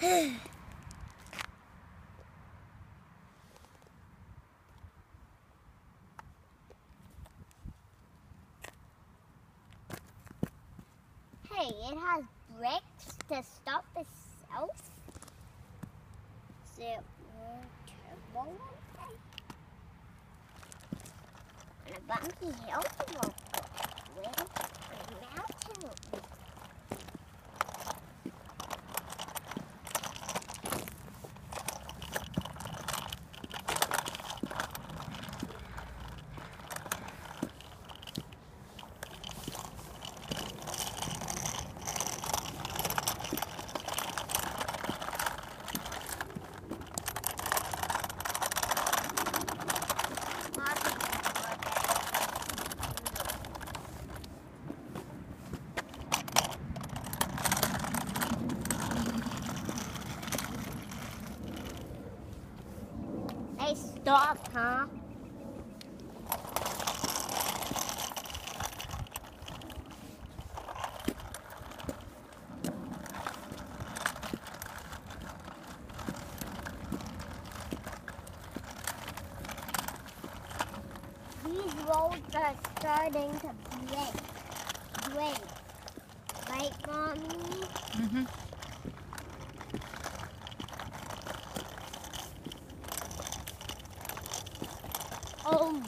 Hey, it has brakes to stop itself. Is it more turbo? And a bumpy hill will go with a mountain. Hey, stop, huh? These roads are starting to break. Right, Mommy? Mm-hmm. Oh man,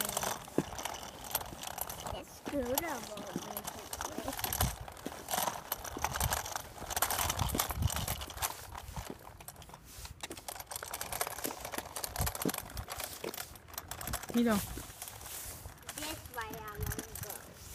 it's scooter won't make it break. Peter. This way I want to go.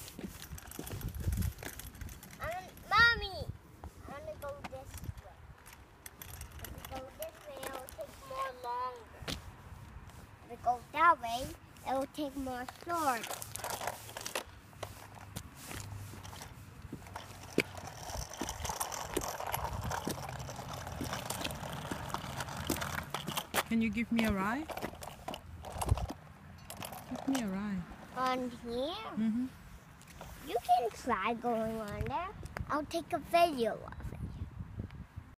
Mommy, I want to go this way. If we go this way, it will take more longer. If we go that way, it will take more short. Can you give me a ride? Give me a ride. On here? Mm-hmm. You can try going on there. I'll take a video of